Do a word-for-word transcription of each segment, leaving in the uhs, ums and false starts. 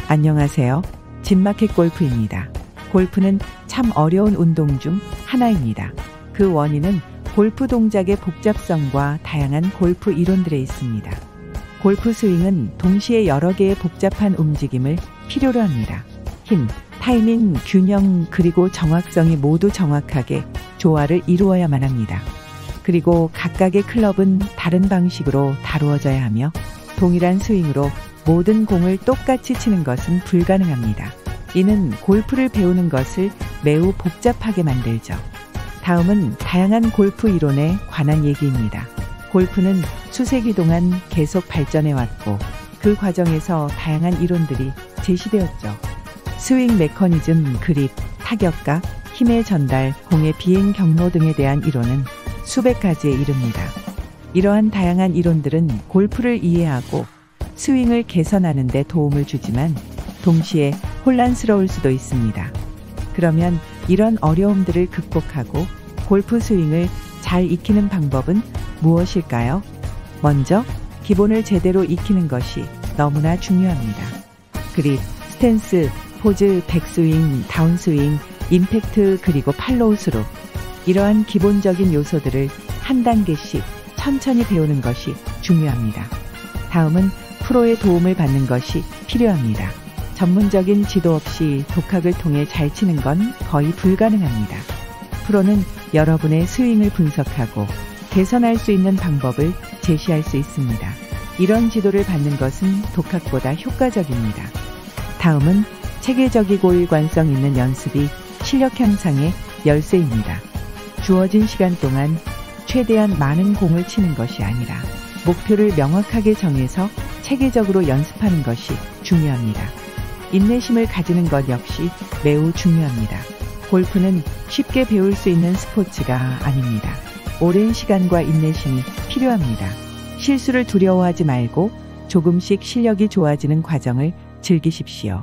안녕하세요. 진마켓 골프입니다. 골프는 참 어려운 운동 중 하나입니다. 그 원인은 골프 동작의 복잡성과 다양한 골프 이론들에 있습니다. 골프 스윙은 동시에 여러 개의 복잡한 움직임을 필요로 합니다. 힘, 타이밍, 균형, 그리고 정확성이 모두 정확하게 조화를 이루어야만 합니다. 그리고 각각의 클럽은 다른 방식으로 다루어져야 하며 동일한 스윙으로 모든 공을 똑같이 치는 것은 불가능합니다. 이는 골프를 배우는 것을 매우 복잡하게 만들죠. 다음은 다양한 골프 이론에 관한 얘기입니다. 골프는 수세기 동안 계속 발전해왔고 그 과정에서 다양한 이론들이 제시되었죠. 스윙 메커니즘, 그립, 타격각, 힘의 전달, 공의 비행 경로 등에 대한 이론은 수백 가지에 이릅니다. 이러한 다양한 이론들은 골프를 이해하고 스윙을 개선하는 데 도움을 주지만 동시에 혼란스러울 수도 있습니다. 그러면 이런 어려움들을 극복하고 골프 스윙을 잘 익히는 방법은 무엇일까요? 먼저 기본을 제대로 익히는 것이 너무나 중요합니다. 그립, 스탠스, 포즈, 백스윙, 다운스윙, 임팩트, 그리고 팔로우스루. 이러한 기본적인 요소들을 한 단계씩 천천히 배우는 것이 중요합니다. 다음은 프로의 도움을 받는 것이 필요합니다. 전문적인 지도 없이 독학을 통해 잘 치는 건 거의 불가능합니다. 프로는 여러분의 스윙을 분석하고 개선할 수 있는 방법을 제시할 수 있습니다. 이런 지도를 받는 것은 독학보다 효과적입니다. 다음은 체계적이고 일관성 있는 연습이 실력 향상의 열쇠입니다. 주어진 시간 동안 최대한 많은 공을 치는 것이 아니라 목표를 명확하게 정해서 체계적으로 연습하는 것이 중요합니다. 인내심을 가지는 것 역시 매우 중요합니다. 골프는 쉽게 배울 수 있는 스포츠가 아닙니다. 오랜 시간과 인내심이 필요합니다. 실수를 두려워하지 말고 조금씩 실력이 좋아지는 과정을 즐기십시오.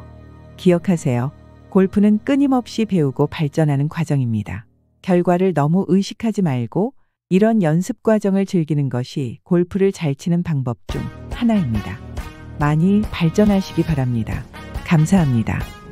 기억하세요. 골프는 끊임없이 배우고 발전하는 과정입니다. 결과를 너무 의식하지 말고 이런 연습 과정을 즐기는 것이 골프를 잘 치는 방법 중 하나입니다. 많이 발전하시기 바랍니다. 감사합니다.